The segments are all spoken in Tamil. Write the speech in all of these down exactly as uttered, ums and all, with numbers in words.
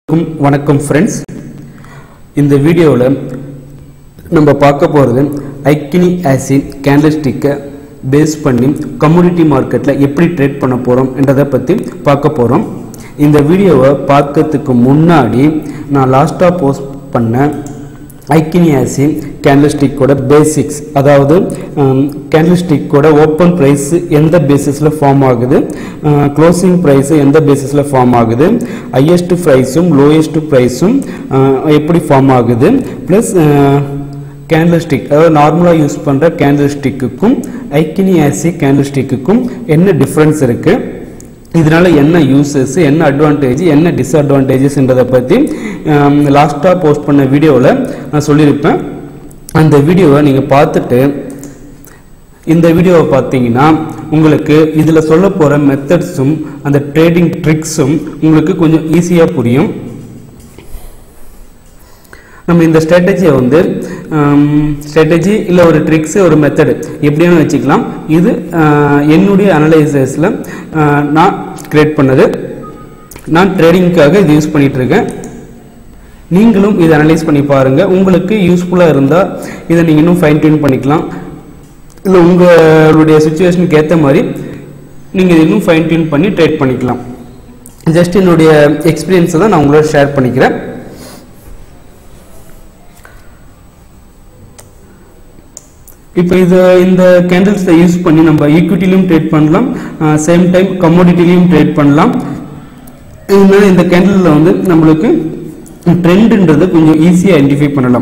வணக்கம் ஃப்ரெண்ட்ஸ், இந்த வீடியோவில் நம்ம பார்க்க போகிறது ஐக்கினி ஆசிட் கேண்டில்ஸ்டிக்கை பேஸ் பண்ணி கம்யூனிட்டி மார்க்கெட்டில் எப்படி ட்ரேட் பண்ண போகிறோம் என்றதை பற்றி பார்க்க போகிறோம். இந்த வீடியோவை பார்க்கறதுக்கு முன்னாடி நான் லாஸ்ட்டாக போஸ்ட் பண்ண ஐக்கினி ஆசிட் கேண்டில்ஸ்டிக்கோட பேசிக்ஸ், அதாவது கேண்டில்ஸ்டிக்கோட ஓப்பன் ப்ரைஸ் எந்த பேசிஸில் ஃபார்ம் ஆகுது, க்ளோசிங் ப்ரைஸு எந்த பேசிஸில் ஃபார்ம் ஆகுது, ஹையஸ்ட் ப்ரைஸும் லோயஸ்ட் ப்ரைஸும் எப்படி ஃபார்ம் ஆகுது, ப்ளஸ் கேண்டில்ஸ்டிக் அதாவது நார்மலாக யூஸ் பண்ணுற கேண்டில்ஸ்டிக்குக்கும் ஐக்கினி ஆசிட் கேண்டில்ஸ்டிக்குக்கும் என்ன டிஃப்ரென்ஸ் இருக்குது, இதனால் என்ன யூசஸ், என்ன அட்வான்டேஜ், என்ன டிஸ்அட்வான்டேஜஸ்ன்றதை பற்றி லாஸ்ட்டாக போஸ்ட் பண்ண வீடியோவில் நான் சொல்லியிருப்பேன். அந்த வீடியோவை நீங்கள் பார்த்துட்டு இந்த வீடியோவை பார்த்தீங்கன்னா உங்களுக்கு இதில் சொல்ல போகிற மெத்தட்ஸும் அந்த ட்ரேடிங் ட்ரிக்ஸும் உங்களுக்கு கொஞ்சம் ஈஸியாக புரியும். நம்ம இந்த ஸ்ட்ராட்டஜியை வந்து ஸ்ட்ராட்டஜி இல்லை ஒரு ட்ரிக்ஸு ஒரு மெத்தடு எப்படின்னு வச்சுக்கலாம். இது என்னுடைய அனலைசஸில் நான் கிரியேட் பண்ணது, நான் ட்ரேடிங்காக இது யூஸ் பண்ணிகிட்ருக்கேன். நீங்களும் இதை அனலைஸ் பண்ணி பாருங்கள். உங்களுக்கு யூஸ்ஃபுல்லாக இருந்தால் இதை நீங்கள் இன்னும் ஃபைன் டியூன் பண்ணிக்கலாம். இல்லை உங்களுடைய சுச்சுவேஷனுக்கு ஏற்ற மாதிரி நீங்கள் இன்னும் ஃபைன் டியூன் பண்ணி ட்ரேட் பண்ணிக்கலாம். ஜஸ்ட் என்னுடைய எக்ஸ்பீரியன்ஸை தான் நான் உங்களோட ஷேர் பண்ணிக்கிறேன். இப்போ இது இந்த கேண்டில்ஸை யூஸ் பண்ணி நம்ம ஈக்விட்டிலையும் ட்ரேட் பண்ணலாம், சேம் டைம் கமோடிட்டிலையும் ட்ரேட் பண்ணலாம். இதனால இந்த கேண்டிலில் வந்து நம்மளுக்கு ட்ரெண்டுன்றது கொஞ்சம் ஈஸியாக ஐடென்டிஃபை பண்ணலாம்.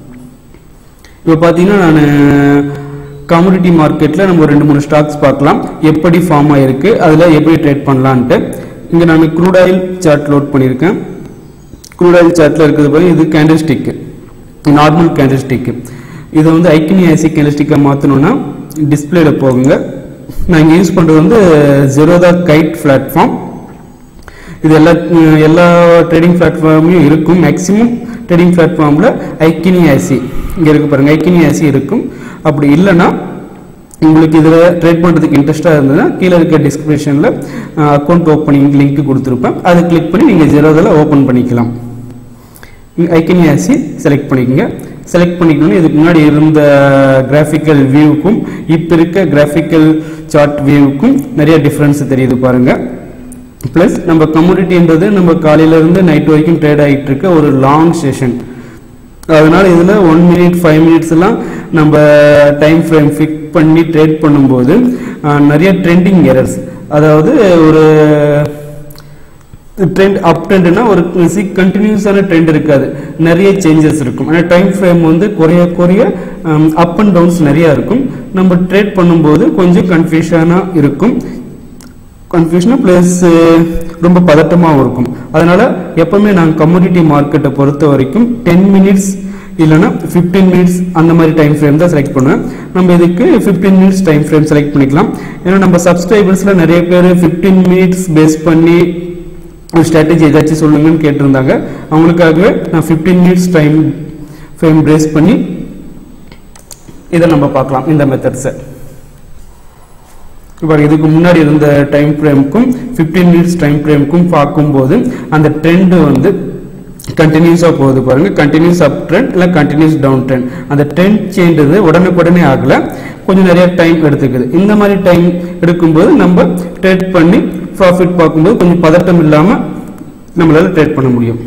இப்போ பார்த்தீங்கன்னா நான் கமோடிட்டி மார்க்கெட்டில் நம்ம ரெண்டு மூணு ஸ்டாக்ஸ் பார்க்கலாம், எப்படி ஃபார்ம் ஆகிருக்கு, அதில் எப்படி ட்ரேட் பண்ணலான்ட்டு. இங்கே நான் க்ரூட் ஆயில் சார்ட் லோட் பண்ணியிருக்கேன். க்ரூட் ஆயில் சார்ட்டில் இருக்கிறது போய் இது candlestick, normal candlestick. இதை வந்து ஐக்கினி ஆசிட் கேண்டில்ஸ்டிக்கை மாற்றணுன்னா டிஸ்பிளேல போகுங்க. நான் இங்கே யூஸ் பண்ணுறது வந்து ஜெரோதா கைட் பிளாட்ஃபார்ம். இது எல்லா எல்லா ட்ரேடிங் பிளாட்ஃபார்ம்லையும் இருக்கும். மேக்ஸிமம் ட்ரேடிங் பிளாட்ஃபார்மில் ஐக்கினி ஆசிட் இங்கே இருக்குது பாருங்கள், ஐக்கினி ஆசிட் இருக்கும். அப்படி இல்லைன்னா உங்களுக்கு இதில் ட்ரேட் பண்ணுறதுக்கு இன்ட்ரெஸ்ட்டாக இருந்ததுன்னா கீழே இருக்க டிஸ்கிரிப்ஷனில் அக்கௌண்ட் ஓப்பனிங் லிங்க் கொடுத்துருப்பேன். அதை கிளிக் பண்ணி நீங்கள் ஜெரோதாவில் ஓப்பன் பண்ணிக்கலாம். ஐக்கினி ஆசிட் செலக்ட் பண்ணிக்கோங்க. செலக்ட் பண்ணிக்கணும்னு இதுக்கு முன்னாடி இருந்த கிராஃபிக்கல் வியூவுக்கும் இப்போ இருக்க கிராஃபிக்கல் சார்ட் வியூவுக்கும் நிறைய டிஃப்ரென்ஸ் தெரியுது பாருங்கள். ப்ளஸ் நம்ம கமோடிட்டின்றது நம்ம காலையிலேருந்து நைட் வரைக்கும் ட்ரேட் ஆகிட்டு இருக்க ஒரு லாங் செஷன். அதனால் இதில் ஒன் மினிட் ஃபைவ் மினிட்ஸ் எல்லாம் நம்ம டைம் ஃப்ரேம் ஃபிக்ஸ் பண்ணி ட்ரேட் பண்ணும்போது நிறைய ட்ரெண்டிங் எரர்ஸ், அதாவது ஒரு ட்ரெண்ட் அப் ட்ரெண்ட்னா ஒரு கண்டினியூஸான ட்ரெண்ட் இருக்காது, நிறைய சேஞ்சஸ் இருக்கும். ஆனால் டைம் ஃப்ரேம் வந்து குறைய குறைய அப் அண்ட் டவுன்ஸ் நிறையா இருக்கும். நம்ம ட்ரேட் பண்ணும்போது கொஞ்சம் கன்ஃபியூஷனாக இருக்கும், கன்ஃபியூஷனாக ப்ளஸ் ரொம்ப பதட்டமாகவும் இருக்கும். அதனால் எப்போவுமே நான் கமோடிட்டி மார்க்கெட்டை பொறுத்த வரைக்கும் டென் மினிட்ஸ் இல்லைனா ஃபிஃப்டீன் மினிட்ஸ் அந்த மாதிரி டைம் ஃப்ரேம் தான் செலக்ட் பண்ணுவேன். நம்ம இதுக்கு fifteen minutes time frame select பண்ணிக்கலாம். ஏன்னா நம்ம சப்ஸ்கிரைபர்ஸில் நிறைய பேர் ஃபிஃப்டீன் மினிட்ஸ் பேஸ் பண்ணி ஒரு ஸ்ட்ராட்டஜி ஏதாச்சும் சொல்லுங்கன்னு கேட்டிருந்தாங்க. அவங்களுக்காகவே நான் fifteen minutes time frame base பண்ணி இதை நம்ம பார்க்கலாம். இந்த மெத்தட்ஸை இப்போ இதுக்கு முன்னாடி இருந்த டைம் ஃப்ரேமுக்கும் ஃபிஃப்டீன் மினிட்ஸ் டைம் ஃப்ரேமுக்கும் பார்க்கும்போது அந்த ட்ரெண்டு வந்து கண்டினியூஸாக போகுது பாருங்கள். கண்டினியூஸ் அப் ட்ரெண்ட் இல்லை கண்டினியூஸ் டவுன் ட்ரெண்ட். அந்த ட்ரெண்ட் சேஞ்சது உடனுக்குடனே ஆகலை, கொஞ்சம் நிறைய டைம் எடுத்துக்குது. இந்த மாதிரி டைம் எடுக்கும்போது நம்ம ட்ரேட் பண்ணி ப்ராஃபிட் பார்க்கும்போது கொஞ்சம் பதட்டம் இல்லாமல் நம்மளால் ட்ரேட் பண்ண முடியும்.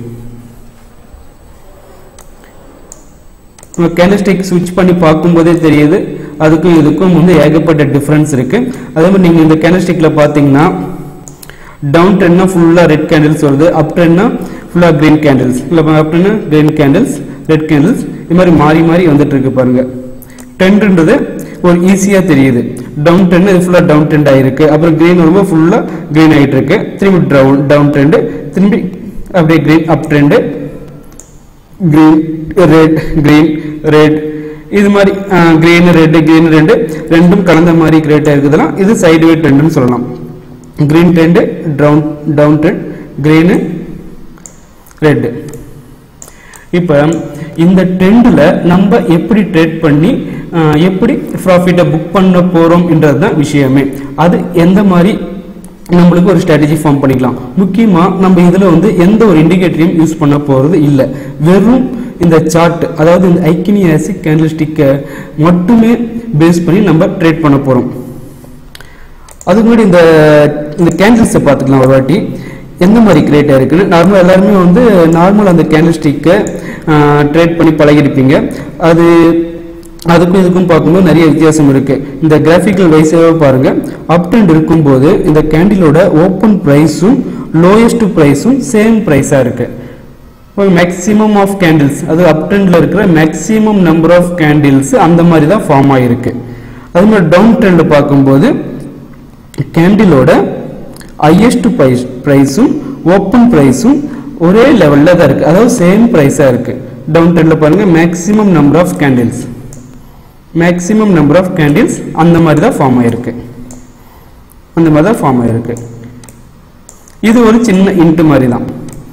கேண்டில்ஸ்டிக் ஸ்விட்ச் பண்ணி பார்க்கும்போதே தெரியுது அதுக்கும் இதுக்கும் வந்து ஏகப்பட்ட டிஃப்ரென்ஸ் இருக்குது. அதே மாதிரி நீங்கள் இந்த கேண்டில்ஸ்டிக்கில் பார்த்தீங்கன்னா டவுன் ட்ரெண்ட்னா ஃபுல்லாக ரெட் கேண்டில்ஸ் வருது, அப் ட்ரெண்ட்னா ஃபுல்லாக க்ரீன் கேண்டில்ஸ், இல்லை அப் ட்ரெண்ட்னா க்ரீன் கேண்டில்ஸ், ரெட் கேண்டில்ஸ், இது மாதிரி மாறி மாறி வந்துட்டு இருக்கு பாருங்கள். ட்ரெண்டுன்றது ஒரு ஈஸியாக தெரியுது. டவுன் ட்ரெண்ட் இது ஃபுல்லாக டவுன் ட்ரெண்ட் ஆகிருக்கு, அப்புறம் க்ரீன் வரும்போது ஃபுல்லாக க்ரீன் ஆகிட்டு இருக்கு, திரும்பி டவுன் டவுன் ட்ரெண்டு, திரும்பி அப்படியே green up trend, green red green red, இது மாதிரி க்ரீன் ரெட்டு க்ரீன் ரெண்டு ரெண்டும் கலந்த மாதிரி கிரியேட் ஆகிருக்குதுலாம் இது சைடுவே ட்ரெண்டுன்னு சொல்லலாம். Green trend down down trend, green red. இப்போ இந்த ட்ரெண்டில் நம்ம எப்படி ட்ரேட் பண்ணி எப்படி ப்ராஃபிட்டை புக் பண்ண போகிறோம் என்றது தான் விஷயமே. அது எந்த மாதிரி நம்மளுக்கு ஒரு ஸ்ட்ராட்டஜி ஃபார்ம் பண்ணிக்கலாம். முக்கியமா நம்ம இதுல வந்து எந்த ஒரு இண்டிகேட்டரையும் யூஸ் பண்ண போறது இல்லை. வெறும் இந்த சார்ட், அதாவது இந்த ஐக்கினி ஆசிக் கேண்டில் ஸ்டிக்கை மட்டுமே பேஸ் பண்ணி நம்ம ட்ரேட் பண்ண போறோம். அதுக்கு முன்னாடி இந்த இந்த கேண்டில்ஸை பார்த்துக்கலாம் ஒரு வாட்டி, எந்த மாதிரி கிரியேட் ஆயிருக்குன்னு. நார்மலாக எல்லாருமே வந்து நார்மல் அந்த கேண்டில் ஸ்டிக்கை ட்ரேட் பண்ணி பழகிருப்பீங்க. அது அதுக்கும் இதுக்கும் பார்க்கும்போது நிறைய வித்தியாசம் இருக்கு. இந்த கிராஃபிக்கல் வைஸாக பாருங்க, அப் ட்ரெண்ட் இருக்கும்போது இந்த கேண்டிலோட ஓப்பன் ப்ரைஸும் லோயஸ்ட் ப்ரைஸும் சேம் ப்ரைஸாக இருக்கு. மேக்ஸிமம் ஆஃப் கேண்டில்ஸ், அது அப் ட்ரெண்ட்ல இருக்கிற மேக்ஸிமம் நம்பர் ஆஃப் கேண்டில்ஸ் அந்த மாதிரி தான் ஃபார்ம் ஆகிருக்கு. அது மாதிரி டவுன் ட்ரெண்ட் பார்க்கும்போது கேண்டிலோட ஹையஸ்ட் ப்ரைஸ் ப்ரைஸும் ஓப்பன் ப்ரைஸும் ஒரே லெவலில் தான் இருக்கு, அதாவது சேம் ப்ரைஸாக இருக்கு. டவுன் ட்ரெண்ட்ல பாருங்க maximum number of candles maximum number of candles அந்த மாதிரி தான் ஃபார்ம் ஆயிருக்கு அந்த மாதிரி தான் ஃபார்ம் ஆயிருக்கு. இது ஒரு சின்ன இன்ட் மாதிரி தான்.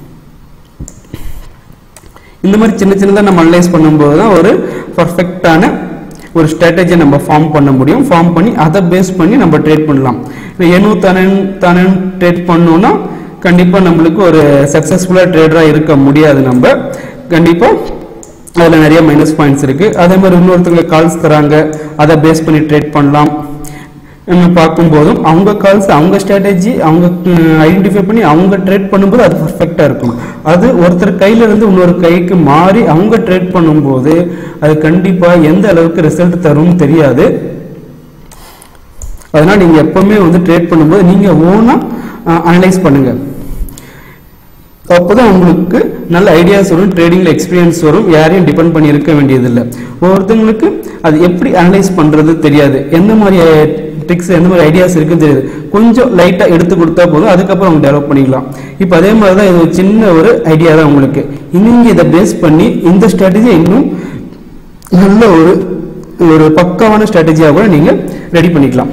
இந்த மாதிரி சின்ன சின்னதாக நம்ம அனலைஸ் பண்ணும்போது தான் ஒரு பர்ஃபெக்டான ஒரு ஸ்ட்ராட்டஜியை நம்ம ஃபார்ம் பண்ண முடியும். ஃபார்ம் பண்ணி அதை பேஸ் பண்ணி நம்ம ட்ரேட் பண்ணலாம். ஏனோ தனன் தனன் ட்ரேட் பண்ணோம்னா கண்டிப்பாக நம்மளுக்கு ஒரு சக்ஸஸ்ஃபுல்லாக ட்ரேடராக இருக்க முடியாது. நம்ம கண்டிப்பாக அதில் நிறைய மைனஸ் பாயிண்ட்ஸ் இருக்குது. அதே மாதிரி இன்னொருத்தவங்க கால்ஸ் தராங்க, அதை பேஸ் பண்ணி ட்ரேட் பண்ணலாம். நம்ம பார்க்கும்போதும் அவங்க கால்ஸ் அவங்க ஸ்ட்ராட்டஜி அவங்க ஐடென்டிஃபை பண்ணி அவங்க ட்ரேட் பண்ணும்போது அது பர்ஃபெக்டாக இருக்கும். அது ஒருத்தர் கையிலேருந்து இன்னொரு கைக்கு மாறி அவங்க ட்ரேட் பண்ணும்போது அது கண்டிப்பாக எந்த அளவுக்கு ரிசல்ட் தரும்னு தெரியாது. அதனால் நீங்கள் எப்பவுமே வந்து ட்ரேட் பண்ணும்போது நீங்கள் ஓனாக அனலைஸ் பண்ணுங்கள். அப்போதான் உங்களுக்கு நல்ல ஐடியாஸ் வரும், ட்ரேடிங்ல எக்ஸ்பீரியன்ஸ் வரும். யாரையும் டிபெண்ட் பண்ணி இருக்க வேண்டியதில்லை. ஒவ்வொருத்தவங்களுக்கு அது எப்படி அனலைஸ் பண்றது தெரியாது, எந்த மாதிரி ட்ரிக்ஸ் எந்த மாதிரி ஐடியாஸ் இருக்குன்னு தெரியாது. கொஞ்சம் லைட்டா எடுத்து கொடுத்தா போதும், அதுக்கப்புறம் அவங்க டெவலப் பண்ணிக்கலாம். இப்போ அதே மாதிரி தான் இது ஒரு சின்ன ஒரு ஐடியா தான் உங்களுக்கு. நீங்க இதை பேஸ் பண்ணி இந்த ஸ்ட்ராட்டஜியை இன்னும் நல்ல ஒரு ஒரு பக்காவான ஸ்ட்ராட்டஜியாக கூட நீங்க ரெடி பண்ணிக்கலாம்.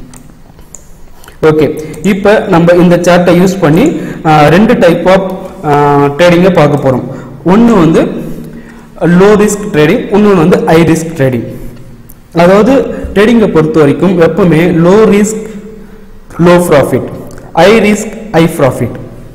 ஓகே, இப்போ நம்ம இந்த சார்ட்டை யூஸ் பண்ணி ரெண்டு டைப் ஆஃப் ட்ரேடிங்கை பார்க்க போகிறோம். ஒன்று வந்து லோ ரிஸ்க் ட்ரேடிங், இன்னொன்று வந்து ஹை ரிஸ்க் ட்ரேடிங். அதாவது ட்ரேடிங்கை பொறுத்த வரைக்கும் எப்பவுமே low risk low profit, high risk high profit.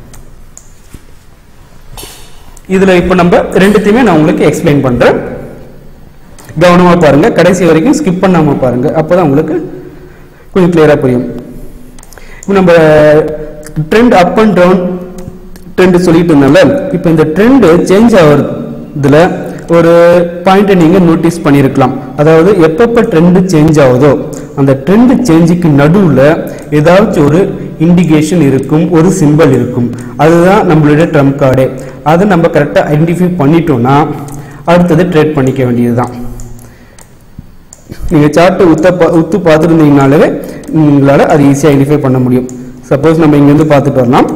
இதில் இப்போ நம்ம ரெண்டுத்தையுமே நான் உங்களுக்கு எக்ஸ்பிளைன் பண்ணுறேன். கவனமாக பாருங்க, கடைசி வரைக்கும் ஸ்கிப் பண்ணாமல் பாருங்க, அப்போதான் உங்களுக்கு கொஞ்சம் கிளியராக புரியும். இப்போ நம்ம trend up and down trend சொல்லிட்டு இருந்தால, இப்போ இந்த ட்ரெண்ட் சேஞ்ச் ஆகுறதுல ஒரு பாயிண்ட்டை நீங்க நோட்டீஸ் பண்ணியிருக்கலாம். அதாவது எப்பப்போ ட்ரெண்ட் சேஞ்ச் ஆகுதோ அந்த ட்ரெண்ட் சேஞ்சுக்கு நடுவில் ஏதாச்சும் ஒரு இண்டிகேஷன் இருக்கும், ஒரு சிம்பிள் இருக்கும். அதுதான் நம்மளுடைய ட்ரம்ப் கார்டு. அதை நம்ம கரெக்டாக ஐடென்டிஃபை பண்ணிட்டோம்னா அடுத்தது ட்ரேட் பண்ணிக்க வேண்டியதுதான். நீங்க சார்ட்டை உத்த உத்து பார்த்துருந்தீங்கனாலே உங்களால் அது ஈஸியாக ஐடென்டிஃபை பண்ண முடியும். சப்போஸ் நம்ம இங்கேருந்து பார்த்துட்டு வரலாம்.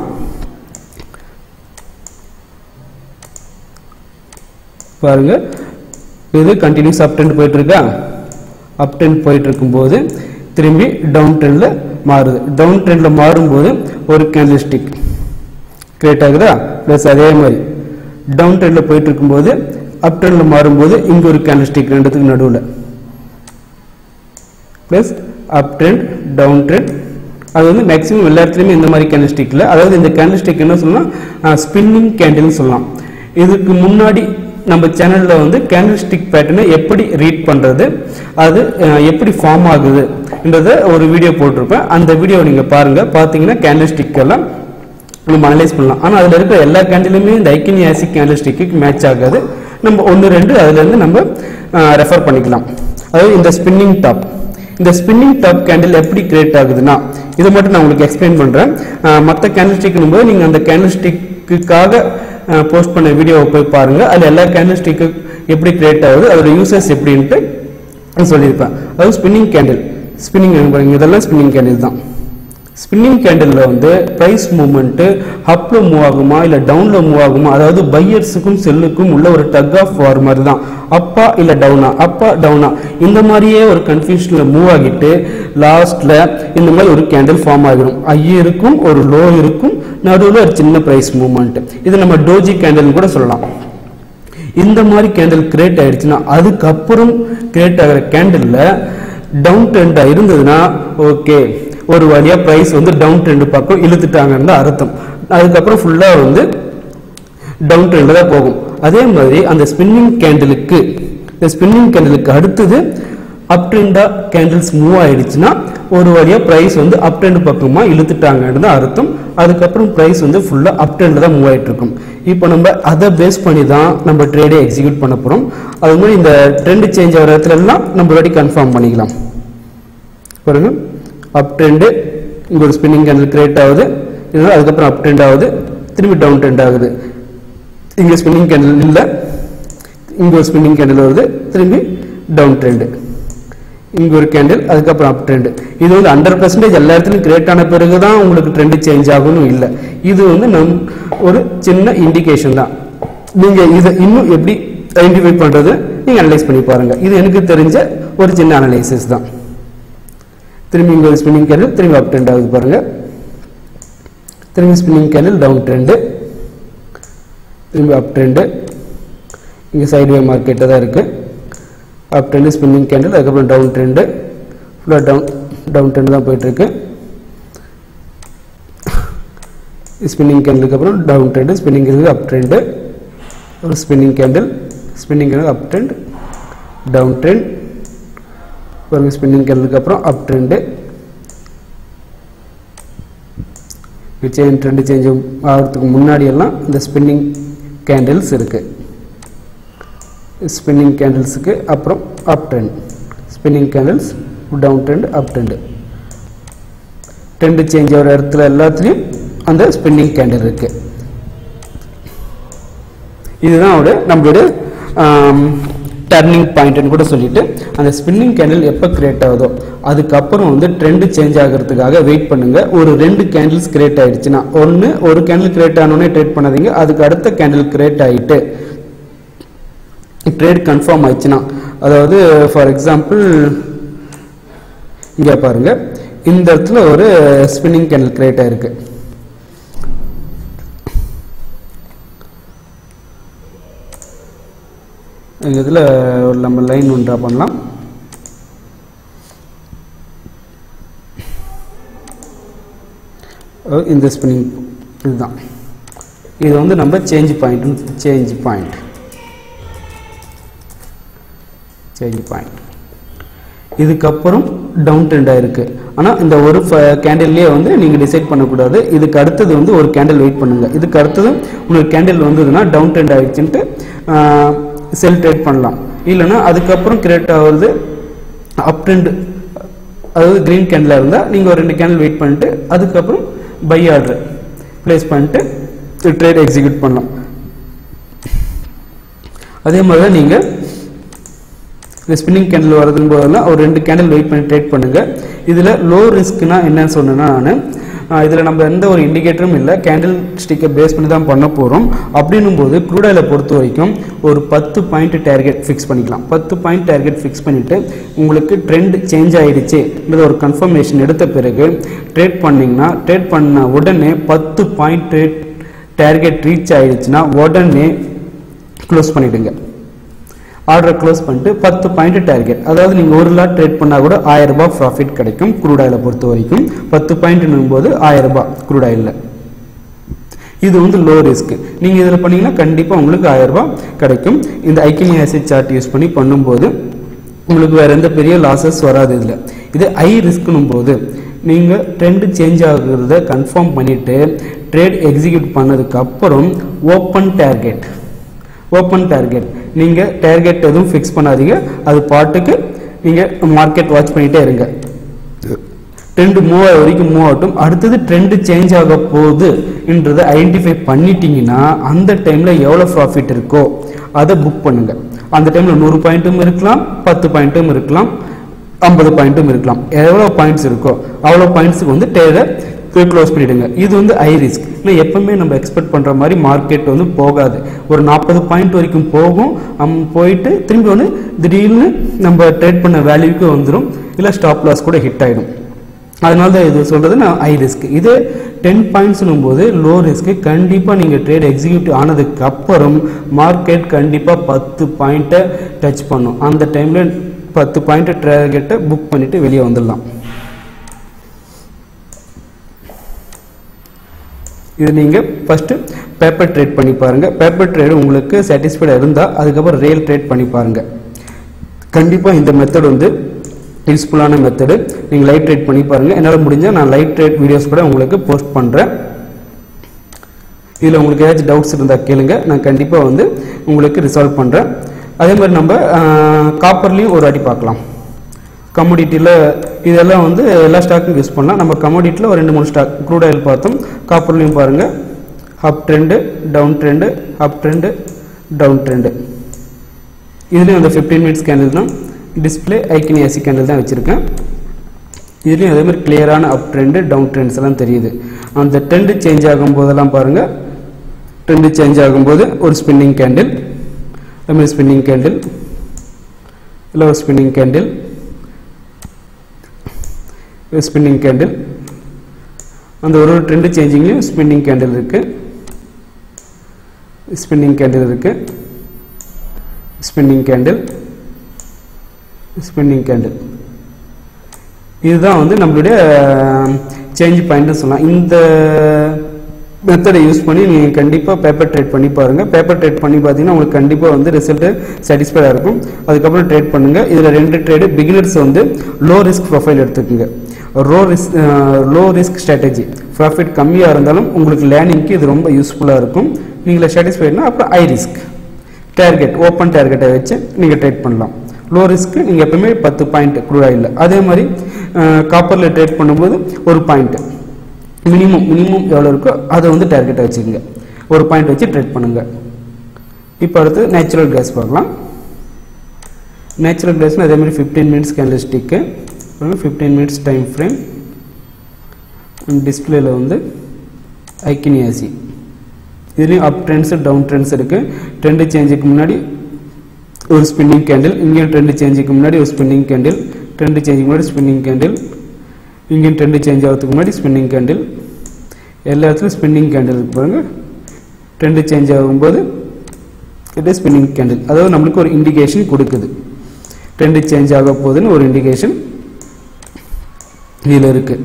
பாருங்க, இது கண்டினியூஸ் அப் ட்ரெண்ட் போயிட்டு இருக்கா. அப் ட்ரெண்ட் போயிட்டு இருக்கும்போது திரும்பி டவுன் ட்ரெண்ட்ல மாறுது. டவுன் ட்ரெண்ட்ல மாறும்போது ஒரு கேண்டில் ஸ்டிக் கிரியேட் ஆகுதா. பிளஸ் அதே மாதிரி டவுன் ட்ரெண்ட்ல போயிட்டு இருக்கும்போது அப் ட்ரெண்ட்ல மாறும்போது இங்க ஒரு கேண்டில் ஸ்டிக் ரெண்டுத்துக்கு நடுவில் plus up trend down trend. அது வந்து மேக்ஸிமம் எல்லா இடத்துலையுமே இந்த மாதிரி கேண்டில் ஸ்டிக்ல, அதாவது இந்த கேண்டில் ஸ்டிக் என்ன சொல்லலாம், ஸ்பின்னிங் கேண்டில்னு சொல்லலாம். இதுக்கு முன்னாடி நம்ம சேனல்ல வந்து கேண்டில் ஸ்டிக் பேட்டர்னை எப்படி ரீட் பண்றது, அது எப்படி ஃபார்ம் ஆகுதுன்றத ஒரு வீடியோ போட்டிருப்பேன். அந்த வீடியோ நீங்க பாருங்க. பார்த்தீங்கன்னா கேண்டில் ஸ்டிக் எல்லாம் நம்ம அனலைஸ் பண்ணலாம். ஆனால் அதில் இருக்கிற எல்லா கேண்டிலுமே இந்த Heikin Ashi candlestick match ஆகாது. நம்ம ஒன்று ரெண்டு அதுல இருந்து நம்ம ரெஃபர் பண்ணிக்கலாம். அதாவது இந்த ஸ்பின்னிங் டாப், இந்த ஸ்பின்னிங் டாப் கேண்டில் எப்படி கிரியேட் ஆகுதுன்னா இதை மட்டும் நான் உங்களுக்கு எக்ஸ்பிளைன் பண்றேன். மற்ற கேண்டில் ஸ்டிக் போது நீங்க அந்த கேண்டில் ஸ்டிக்குக்காக போஸ்ட் பண்ண வீடியோவை போய் பாருங்க. அதில் எல்லா கேண்டில் ஸ்டிக்கு எப்படி கிரியேட் ஆகுது, அதோட யூசஸ் எப்படின்ட்டு சொல்லியிருப்பேன். அதாவது ஸ்பின்னிங் கேண்டில், ஸ்பின்னிங் இதெல்லாம் ஸ்பின்னிங் கேண்டில் தான். ஸ்பின்னிங் கேண்டில் வந்து பிரைஸ் மூவ்மெண்ட் அப்ல மூவ் ஆகுமா இல்லை டவுன்ல மூவ் ஆகுமா, அதாவது பையர்ஸுக்கும் செல்லுக்கும் உள்ள ஒரு டக் ஆஃப் வார் மாதிரி தான். அப்பா இல்லை டவுனா, அப்பா டவுனா, இந்த மாதிரியே ஒரு கன்ஃபியூஷன்ல மூவ் ஆகிட்டு லாஸ்ட்ல இந்த மாதிரி ஒரு கேண்டில் ஃபார்ம் ஆகிடும். ஐ இருக்கும், ஒரு லோ இருக்கும், நடுவில் ஒரு சின்ன பிரைஸ் மூவ்மெண்ட். இது நம்ம டோஜி கேண்டில் கூட சொல்லலாம். இந்த மாதிரி கேண்டில் கிரியேட் ஆயிடுச்சுன்னா அதுக்கப்புறம் கிரியேட் ஆகிற கேண்டில்ல டவுன் ட்ரெண்டா இருந்ததுன்னா ஓகே, ஒரு வழியா பிரைஸ் வந்து டவுன் ட்ரெண்ட் பக்கம் இழுத்துட்டாங்கன்னு அர்த்தம். அதுக்கப்புறம் ஃபுல்லா வந்து டவுன் ட்ரெண்ட்ல தான் போகும். அதே மாதிரி அந்த ஸ்பின்னிங் கேண்டிலுக்கு இந்த ஸ்பின்னிங் கேண்டிலுக்கு அடுத்தது அப் ட்ரெண்டா கேண்டில்ஸ் மூவ் ஆயிடுச்சுன்னா ஒரு வழியா பிரைஸ் வந்து அப் ட்ரெண்ட் பக்கமா இழுத்துட்டாங்கன்னு தான் அர்த்தம். அதுக்கப்புறம் பிரைஸ் வந்து ஃபுல்லா அப் ட்ரெண்ட்ல தான் மூவ் ஆயிட்டு இருக்கும். இப்போ நம்ம அதை பேஸ் பண்ணி தான் நம்ம ட்ரேடை எக்ஸிக்யூட் பண்ண போறோம். அது மாதிரி இந்த ட்ரெண்ட் சேஞ்ச் ஆகிற இடத்துல எல்லாம் நம்ம ரெடி கன்ஃபார்ம் பண்ணிக்கலாம். பாருங்க, அப் ட்ரெண்டு இங்க ஒரு ஸ்பின்னிங் கேண்டில் கிரியேட் ஆகுது, அதுக்கப்புறம் அப் ட்ரெண்ட் ஆகுது, திரும்பி டவுன் ட்ரெண்ட் ஆகுது. இங்க ஸ்பின்னிங் கேண்டில் இல்லை, இங்க ஒரு ஸ்பின்னிங் கேண்டில் வருது, திரும்பி டவுன் ட்ரெண்ட், இங்க ஒரு கேண்டில், அதுக்கப்புறம் அப் ட்ரெண்ட். இது வந்து ஹண்ட்ரட் பர்சன்டேஜ் எல்லா இடத்துலையும் கிரியேட் ஆன பிறகுதான் உங்களுக்கு ட்ரெண்ட் சேஞ்ச் ஆகணும் இல்லை. இது வந்து நம் ஒரு சின்ன இண்டிகேஷன் தான். நீங்க இதை இன்னும் எப்படி ஐடென்டிஃபை பண்றது நீங்க அனலைஸ் பண்ணி பாருங்க. இது எனக்கு தெரிஞ்ச ஒரு சின்ன அனலைசிஸ் தான். திரும்பி இங்க ஒரு ஸ்பின்னிங் கேண்டில், திரும்பி அப் ட்ரெண்ட் ஆகுது பாருங்க, திரும்பி ஸ்பின்னிங் கேண்டில், டவுன் ட்ரெண்ட், திரும்பி அப் ட்ரெண்ட், இங்க சைட்வே மார்க்கெட் தான் இருக்கு, அப் ட்ரெண்ட், ஸ்பின்னிங் கேண்டில், அதுக்கப்புறம் டவுன் ட்ரெண்ட், ஃபுல்லாக டவுன் டவுன் ட்ரெண்ட் தான் போயிட்டு இருக்கு. ஸ்பின்னிங் கேண்டிலுக்கு அப்புறம் down trend, spinning candle up trend, அப்புறம் spinning candle, spinning candle up trend, down trend, பாருங்க ஸ்பின்னிங் கேண்டிலுக்கு அப்புறம் up trend. Change trend change ஆகிறதுக்கு முன்னாடி எல்லாம் இந்த ஸ்பின்னிங் கேண்டில்ஸ் இருக்கு. ஸ்பின்னிங் கேண்டில்ஸுக்கு அப்புறம் up trend, spinning candles, down trend, up trend. Trend change ஆகிற இடத்துல எல்லாத்துலேயும் அந்த ஸ்பின்னிங் கேண்டில் இருக்கு. இதுதான் ஒரு நம்மளோட டர்னிங் பாயிண்ட்னு கூட சொல்லிட்டு, அந்த ஸ்பின்னிங் கேண்டில் எப்போ கிரியேட் ஆகுதோ அதுக்கப்புறம் வந்து ட்ரெண்ட் சேஞ்ச் ஆகிறதுக்காக வெயிட் பண்ணுங்க. ஒரு ரெண்டு கேண்டில்ஸ் கிரியேட் ஆயிடுச்சுன்னா, ஒன்று ஒரு கேண்டில் கிரியேட் ஆனோடனே ட்ரேட் பண்ணாதீங்க, அதுக்கு அடுத்த கேண்டில் கிரியேட் ஆகிட்டு ட்ரேட் கன்ஃபார்ம் ஆயிடுச்சுன்னா, அதாவது ஃபார் எக்ஸாம்பிள் இங்கே பாருங்க, இந்த இடத்துல ஒரு ஸ்பின்னிங் கேண்டில் கிரியேட் ஆயிருக்கு. இதில் நம்ம லைன் ஒன்று ட்ரா பண்ணலாம். இந்த ஸ்பின்னிங் இதுதான், இது வந்து நம்ம change point change point change point இதுக்கப்புறம் டவுன் ட்ரெண்ட் ஆயிருக்கு. ஆனால் இந்த ஒரு கேண்டில்லே வந்து நீங்கள் டிசைட் பண்ணக்கூடாது. இதுக்கு அடுத்தது வந்து ஒரு கேண்டில் வெயிட் பண்ணுங்க. இதுக்கு அடுத்தது உங்களுக்கு கேண்டில் வந்ததுன்னா டவுன் ட்ரெண்ட் ஆயிடுச்சுன்ட்டு செல் ட்ரேட் பண்ணலாம். இல்லைன்னா அதுக்கப்புறம் கிரியேட் ஆகுறது அப் ட்ரெண்ட், அதாவது கிரீன் கேண்டில் இருந்தால் நீங்கள் ஒரு ரெண்டு கேண்டில் வெயிட் பண்ணிட்டு அதுக்கப்புறம் பை ஆர்டர் பிளேஸ் பண்ணிட்டு ட்ரேட் எக்ஸிக்யூட் பண்ணலாம். அதே மாதிரி தான் நீங்கள் இந்த ஸ்பின்னிங் கேண்டில் வரதுன்னு போதெல்லாம் ஒரு ரெண்டு கேண்டில் வெயிட் பண்ணி ட்ரேட் பண்ணுங்க. இதில் லோ ரிஸ்க்னா என்னன்னு சொன்னேன்னா, நான் இதில் நம்ம எந்த ஒரு இண்டிகேட்டரும் இல்லை, கேண்டில் ஸ்டிக்கை பேஸ் பண்ணி தான் பண்ண போகிறோம். அப்படின்னும் போது க்ரூட் ஆயிலை பொறுத்த வரைக்கும் ஒரு பத்து பாயிண்ட் டார்கெட் ஃபிக்ஸ் பண்ணிக்கலாம். பத்து பாயிண்ட் டார்கெட் ஃபிக்ஸ் பண்ணிவிட்டு உங்களுக்கு ட்ரெண்ட் சேஞ்ச் ஆகிடுச்சுன்றது ஒரு கன்ஃபர்மேஷன் எடுத்த பிறகு ட்ரேட் பண்ணிங்கன்னா, ட்ரேட் பண்ண உடனே பத்து பாயிண்ட் ட்ரேட் டார்கெட் ரீச் ஆகிடுச்சுன்னா உடனே க்ளோஸ் பண்ணிவிடுங்க. ஆர்டரை க்ளோஸ் பண்ணிட்டு பத்து பாயிண்ட் டார்கெட், அதாவது நீங்கள் ஒரு லாட் ட்ரேட் பண்ணால் கூட ஆயிரம் ரூபாய் ப்ராஃபிட் கிடைக்கும். க்ரூட் ஆயிலை பொறுத்த வரைக்கும் பத்து பாயிண்ட் போது ஆயிரம் ரூபாய் க்ரூட் ஆயிலில். இது வந்து லோ ரிஸ்க். நீங்கள் இதில் பண்ணீங்கன்னா கண்டிப்பாக உங்களுக்கு ஆயிரம் ரூபாய் கிடைக்கும். இந்த ஐக்கிய ஆசிட் சார்ட் யூஸ் பண்ணி பண்ணும்போது உங்களுக்கு வேறு எந்த பெரிய லாசஸ் வராது. இதில் இது ஹை ரிஸ்க்னும் போது நீங்கள் ட்ரெண்ட் சேஞ்ச் ஆகுறத கன்ஃபார்ம் பண்ணிவிட்டு ட்ரேட் எக்ஸிக்யூட் பண்ணதுக்கப்புறம் ஓப்பன் டார்கெட் ஓப்பன் டார்கெட் நீங்கள் டார்கெட் எதுவும் ஃபிக்ஸ் பண்ணாதீங்க. அது பாட்டுக்கு நீங்கள் மார்க்கெட் வாட்ச் பண்ணிகிட்டே இருங்க. ட்ரெண்ட் மூவ் ஆக வரைக்கும் மூவ் ஆகட்டும். அடுத்தது ட்ரெண்ட் சேஞ்ச் ஆக போகுதுன்றதை ஐடென்டிஃபை பண்ணிட்டீங்கன்னா அந்த டைமில் எவ்வளோ ப்ராஃபிட் இருக்கோ அதை புக் பண்ணுங்கள். அந்த டைமில் நூறு பாயிண்ட்டும் இருக்கலாம், பத்து பாயிண்ட்டும் இருக்கலாம், ஐம்பது பாயிண்ட்டும் இருக்கலாம். எவ்வளோ பாயிண்ட்ஸ் இருக்கோ அவ்வளோ பாயிண்ட்ஸுக்கு வந்து ட்ரேடை க்ளோஸ் பண்ணிவிடுங்க. இது வந்து ஹை ரிஸ்க். இல்லை எப்பவுமே நம்ம எக்ஸ்பெக்ட் பண்ணுற மாதிரி மார்க்கெட் வந்து போகாது. ஒரு நாற்பது பாயிண்ட் வரைக்கும் போகும், நம்ம போயிட்டு திரும்பி வந்து திடீர்னு நம்ம ட்ரேட் பண்ண வேல்யூக்கு வந்துடும், இல்லை ஸ்டாப் லாஸ் கூட ஹிட் ஆகிடும். அதனால தான் இது சொல்கிறது நான் ஹை ரிஸ்க். இது டென் பாயிண்ட்ஸ்னும் போது லோ ரிஸ்க்கு. கண்டிப்பாக நீங்கள் ட்ரேட் எக்ஸிக்யூட் ஆனதுக்கு அப்புறம் மார்க்கெட் கண்டிப்பாக பத்து பாயிண்ட்டை டச் பண்ணும். அந்த டைமில் பத்து பாயிண்ட் டார்கெட்டை புக் பண்ணிவிட்டு வெளியே வந்துடலாம். இது நீங்கள் ஃபஸ்ட்டு பேப்பர் ட்ரேட் பண்ணி பாருங்கள். பேப்பர் ட்ரேடு உங்களுக்கு சாட்டிஸ்ஃபைடாக இருந்தால் அதுக்கப்புறம் ரியல் ட்ரேட் பண்ணி பாருங்கள். கண்டிப்பாக இந்த மெத்தட் வந்து யூஸ்ஃபுல்லான மெத்தடு. நீங்கள் லைவ் ட்ரேட் பண்ணி பாருங்கள். என்னால் முடிஞ்சால் நான் லைவ் ட்ரேட் வீடியோஸ் கூட உங்களுக்கு போஸ்ட் பண்ணுறேன். இதில் உங்களுக்கு ஏதாச்சும் டவுட்ஸ் இருந்தால் கேளுங்க, நான் கண்டிப்பாக வந்து உங்களுக்கு ரிசால்வ் பண்ணுறேன். அதே மாதிரி நம்ம காப்பர்லேயும் ஒரு அடி பார்க்கலாம். கமோடிட்டியில் இதெல்லாம் வந்து எல்லா ஸ்டாக்கும் யூஸ் பண்ணலாம். நம்ம கமோடிட்டியில் ஒரு ரெண்டு மூணு ஸ்டாக் க்ரூட் ஆயில் பார்த்தோம். காப்பர்லேயும் பாருங்கள், up trend, down trend, up trend, down trend. இதுலேயும் அந்த ஃபிஃப்டீன் மினிட்ஸ் கேண்டில் தான், டிஸ்பிளே ஐக்கினி ஏசி கேண்டில் தான் வச்சுருக்கேன். இதுலேயும் அதே மாதிரி கிளியரான அப் ட்ரெண்டு, டவுன் ட்ரெண்ட்ஸ் எல்லாம் தெரியுது. அந்த ட்ரெண்டு சேஞ்ச் ஆகும் போதெல்லாம் பாருங்கள், ட்ரெண்டு சேஞ்ச் ஆகும்போது ஒரு ஸ்பின்னிங் கேண்டில், அதே மாதிரி ஸ்பின்னிங் கேண்டில், இல்லை ஒரு ஸ்பின்னிங் கேண்டில், ஸ்பின்னிங் கேண்டில். அந்த ஒரு ஒரு ட்ரெண்டு சேஞ்சிங்லையும் ஸ்பின்னிங் கேண்டில் இருக்குது, ஸ்பின்னிங் கேண்டில் இருக்குது, ஸ்பின்னிங் கேண்டில், ஸ்பின்னிங் கேண்டில். இதுதான் வந்து நம்மளுடைய சேஞ்ச் பாயிண்ட்னு சொல்லலாம். இந்த மெத்தடை யூஸ் பண்ணி நீங்கள் கண்டிப்பாக பேப்பர் ட்ரேட் பண்ணி பாருங்கள். பேப்பர் ட்ரேட் பண்ணி பார்த்தீங்கன்னா உங்களுக்கு கண்டிப்பாக வந்து ரிசல்ட்டு சாட்டிஸ்ஃபைடாக இருக்கும். அதுக்கப்புறம் ட்ரேட் பண்ணுங்கள். இதில் ரெண்டு ட்ரேடு பிகினர்ஸ் வந்து லோ ரிஸ்க் ப்ரொஃபைல் எடுத்துக்கோங்க. Low risk low risk strategy, profit கம்மியாக இருந்தாலும் உங்களுக்கு லேர்னிங்க்கு இது ரொம்ப யூஸ்ஃபுல்லாக இருக்கும். நீங்கள் சாட்டிஸ்ஃபைட்னா அப்புறம் ஹை ரிஸ்க் டார்கெட், ஓப்பன் டார்கெட்டை வச்சு நீங்கள் ட்ரேட் பண்ணலாம். லோ ரிஸ்க்கு நீங்கள் எப்பவுமே பத்து பாயிண்ட் க்ரூட் ஆயிலில். அதே மாதிரி காப்பரில் ட்ரேட் பண்ணும்போது ஒரு பாயிண்ட்டு மினிமம் மினிமம் எவ்வளோ இருக்கோ அதை வந்து டார்கெட்டை வச்சுக்கோங்க. ஒரு பாயிண்ட் வச்சு ட்ரேட் பண்ணுங்கள். இப்போ அடுத்து நேச்சுரல் கேஸ் பார்க்கலாம். நேச்சுரல் கேஸ்னால் அதே மாதிரி fifteen minutes candlestick, fifteen minutes time frame, டிஸ்பிளேயில் வந்து ஐக்கினி ஏசி. இதுலேயும் அப் ட்ரெண்ட்ஸு டவுன் ட்ரெண்ட்ஸ் இருக்குது. ட்ரெண்டு சேஞ்சுக்கு முன்னாடி ஒரு ஸ்பின்னிங் கேண்டில், இங்கேயும் ட்ரெண்டு சேஞ்சுக்கு முன்னாடி ஒரு ஸ்பின்னிங் கேண்டில், ட்ரெண்டு சேஞ்சுக்கு முன்னாடி ஸ்பின்னிங் கேண்டில், இங்கேயும் ட்ரெண்டு சேஞ்ச் ஆகிறதுக்கு முன்னாடி ஸ்பின்னிங் கேண்டில். எல்லா இடத்துலையும் ஸ்பின்னிங் கேண்டில் இருக்கு பாருங்கள். ட்ரெண்டு சேஞ்ச் ஆகும்போது இது ஸ்பின்னிங் கேண்டில், அதாவது நம்மளுக்கு ஒரு இண்டிகேஷன் கொடுக்குது. ட்ரெண்டு சேஞ்ச் ஆக போகுதுன்னு ஒரு இண்டிகேஷன் இதில் இருக்குது.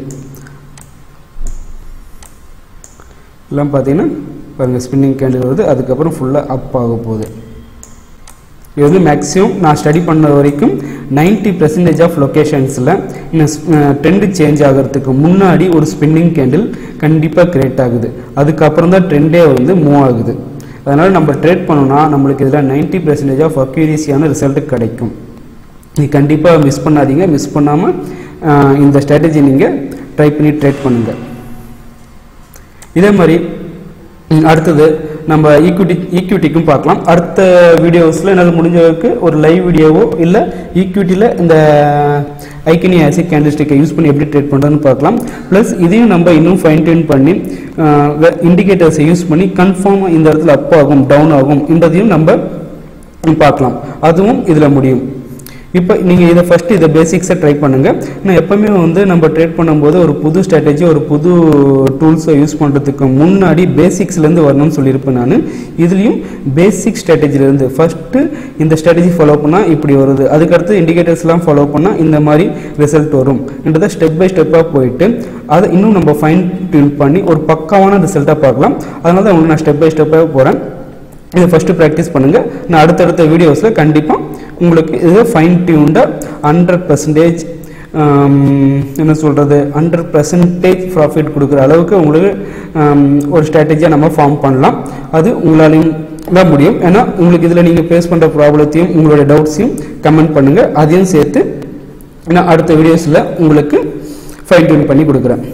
எல்லாம் பார்த்தீங்கன்னா பாருங்கள் ஸ்பின்னிங் கேண்டில் வருது, அதுக்கப்புறம் ஃபுல்லாக அப் ஆக போகுது. இது வந்து மேக்ஸிமம் நான் ஸ்டடி பண்ண வரைக்கும் நைன்டி பர்சன்டேஜ் ஆஃப் லொக்கேஷன்ஸில் இந்த ட்ரெண்டு சேஞ்ச் ஆகிறதுக்கு முன்னாடி ஒரு ஸ்பின்னிங் கேண்டில் கண்டிப்பாக கிரியேட் ஆகுது. அதுக்கப்புறம் தான் ட்ரெண்டே வந்து மூவ் ஆகுது. அதனால் நம்ம ட்ரேட் பண்ணோம்னா நம்மளுக்கு இதில் நைன்டி பர்சன்டேஜ் ஆஃப் அக்யூரேசியான ரிசல்ட்டு கிடைக்கும். நீ கண்டிப்பாக மிஸ் பண்ணாதீங்க. மிஸ் பண்ணாமல் இந்த ஸ்ட்ராட்டஜி நீங்கள் ட்ரை பண்ணி ட்ரேட் பண்ணுங்கள். இதே மாதிரி அடுத்தது நம்ம ஈக்விட்டி ஈக்விட்டிக்கும் பார்க்கலாம். அடுத்த வீடியோஸில் என்னால் முடிஞ்சவருக்கு ஒரு லைவ் வீடியோவோ இல்லை ஈக்விட்டியில் இந்த ஐக்கினி ஏசி கேண்டில்ஸ்டிக்கை யூஸ் பண்ணி எப்படி ட்ரேட் பண்ணுறதுன்னு பார்க்கலாம். ப்ளஸ் இதையும் நம்ம இன்னும் ஃபைன் டியூன் பண்ணி இண்டிகேட்டர்ஸை யூஸ் பண்ணி கன்ஃபார்ம் இந்த இடத்துல அப் ஆகும் டவுன் ஆகும் என்றதையும் நம்ம பார்க்கலாம். அதுவும் இதில் முடியும். இப்போ நீங்கள் இதை ஃபஸ்ட்டு இதை பேசிக்ஸை ட்ரை பண்ணுங்கள். நான் எப்போவுமே வந்து நம்ம ட்ரேட் பண்ணும்போது ஒரு புது ஸ்ட்ராட்டஜி ஒரு புது டூல்ஸை யூஸ் பண்ணுறதுக்கு முன்னாடி பேசிக்ஸ்லேருந்து வரணும்னு சொல்லியிருப்பேன் நான். இதுலேயும் பேசிக் ஸ்ட்ராட்டஜிலேருந்து ஃபஸ்ட்டு இந்த ஸ்ட்ராட்டஜி ஃபாலோ பண்ணால் இப்படி வருது, அதுக்கடுத்து இண்டிகேட்டர்ஸ்லாம் ஃபாலோ பண்ணால் இந்த மாதிரி ரிசல்ட் வரும் என்றதை ஸ்டெப் பை ஸ்டெப்பாக போயிட்டு அதை இன்னும் நம்ம ஃபைன் டியூன் பண்ணி ஒரு பக்காவான ரிசல்ட்டாக பார்க்கலாம். அதனால தான் உங்களுக்கு நான் ஸ்டெப் பை ஸ்டெப்பாக போகிறேன். இதை ஃபஸ்ட்டு ப்ராக்டிஸ் பண்ணுங்கள். நான் அடுத்தடுத்த வீடியோஸில் கண்டிப்பாக உங்களுக்கு இது ஃபைன் டியூன்டாக ஹண்ட்ரட் பர்சன்டேஜ் என்ன சொல்கிறது ஹண்ட்ரட் பர்சன்டேஜ் ப்ராஃபிட் கொடுக்குற அளவுக்கு உங்களுக்கு ஒரு ஸ்ட்ராட்டஜியாக நம்ம ஃபார்ம் பண்ணலாம். அது உங்களாலையும் தான் முடியும். ஏன்னா உங்களுக்கு இதில் நீங்கள் ஃபேஸ் பண்ணுற ப்ராப்ளத்தையும் உங்களுடைய டவுட்ஸையும் கமெண்ட் பண்ணுங்கள். அதையும் சேர்த்து நான் அடுத்த வீடியோஸில் உங்களுக்கு ஃபைன் டியூன் பண்ணி கொடுக்குறேன்.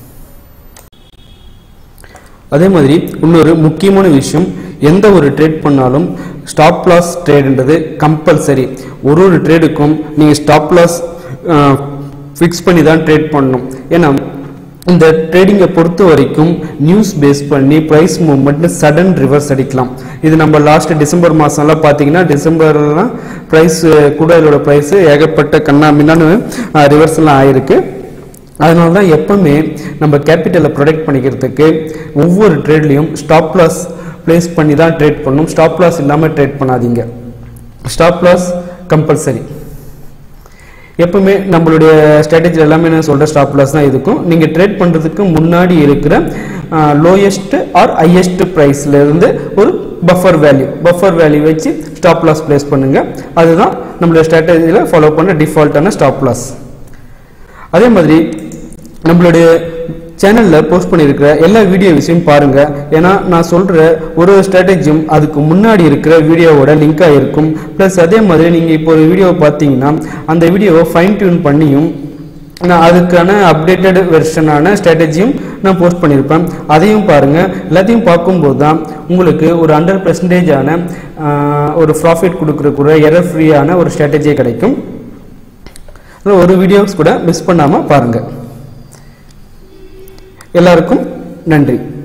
அதே மாதிரி இன்னொரு முக்கியமான விஷயம், எந்த ஒரு ட்ரேட் பண்ணாலும் ஸ்டாப் லாஸ் ட்ரேடுன்றது கம்பல்சரி. ஒரு ஒரு ட்ரேடுக்கும் நீங்கள் ஸ்டாப் லாஸ் ஃபிக்ஸ் பண்ணி தான் ட்ரேட் பண்ணணும். ஏன்னா இந்த ட்ரேடிங்கை பொறுத்த வரைக்கும் நியூஸ் பேஸ் பண்ணி ப்ரைஸ் மூவ்மெண்ட் சடன் ரிவர்ஸ் அடிக்கலாம். இது நம்ம லாஸ்ட் டிசம்பர் மாதம்லாம் பார்த்தீங்கன்னா டிசம்பர்லாம் ப்ரைஸ் கூடாயிலோட ப்ரைஸ் ஏகப்பட்ட கண்ணாமின்னு ரிவர்ஸ்லாம் ஆயிருக்கு. அதனால தான் எப்பவுமே நம்ம கேபிட்டலை ப்ரொடெக்ட் பண்ணிக்கிறதுக்கு ஒவ்வொரு ட்ரேட்லையும் ஸ்டாப் லாஸ் பிளேஸ் பண்ணி தான் ட்ரேட் பண்ணணும். ஸ்டாப் லாஸ் இல்லாமல் ட்ரேட் பண்ணாதீங்க. Stop loss compulsory. எப்பவுமே நம்மளுடைய ஸ்ட்ராட்டஜி எல்லாமே நான் சொல்ற ஸ்டாப் லாஸ் தான் இருக்கும். நீங்க ட்ரேட் பண்றதுக்கு முன்னாடி இருக்கிற லோயஸ்ட் ஆர் ஹையஸ்ட் பிரைஸ்ல இருந்து ஒரு பஃபர் வேல்யூ பஃபர் வேல்யூ வச்சு ஸ்டாப் லாஸ் பிளேஸ் பண்ணுங்க. அதுதான் நம்மளுடைய ஸ்ட்ராட்டஜியில ஃபாலோ பண்ண டிஃபால்ட்டான ஸ்டாப் லாஸ். அதே மாதிரி நம்மளுடைய சேனல்ல போஸ்ட் பண்ணியிருக்கிற எல்லா வீடியோஸையும் பாருங்க. ஏன்னா நான் சொல்ற ஒரு ஸ்ட்ராட்டஜியும் அதுக்கு முன்னாடி இருக்கிற வீடியோவோட லிங்கா இருக்கும். பிளஸ் அதே மாதிரி நீங்க இப்போ ஒரு வீடியோ பார்த்தீங்கன்னா அந்த வீடியோவை ஃபைன் டியூன் பண்ணியும் நான் அதுக்கான அப்டேட்டட் வெர்ஷனான ஸ்ட்ராட்டஜியும் நான் போஸ்ட் பண்ணியிருப்பேன். அதையும் பாருங்க. எல்லாத்தையும் பார்க்கும்போது தான் உங்களுக்கு ஒரு ஹண்ட்ரட் பர்சன்டேஜ் ஆன ஒரு ப்ராஃபிட் கொடுக்குற எரர் ஃப்ரீயான ஒரு ஸ்ட்ராட்டஜியே கிடைக்கும். ஒரு வீடியோஸ் கூட மிஸ் பண்ணாம பாருங்க. எல்லாருக்கும் நன்றி.